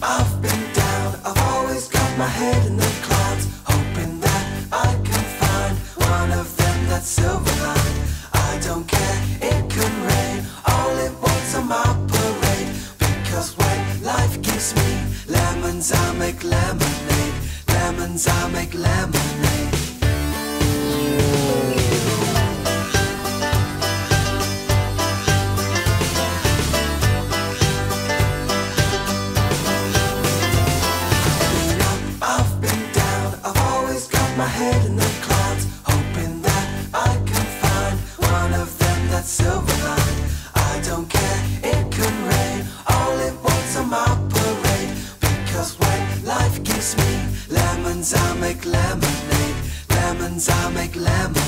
I've been down, I've always got my head in the clouds, hoping that I can find one of them that's silver line. I don't care, it can rain, all it wants on my parade, because when life gives me lemons, I make lemonade, lemons, I make lemonade. My head in the clouds, hoping that I can find one of them that's silver line. I don't care, it can rain, all it wants on my parade, because when life gives me lemons, I make lemonade, lemons, I make lemonade.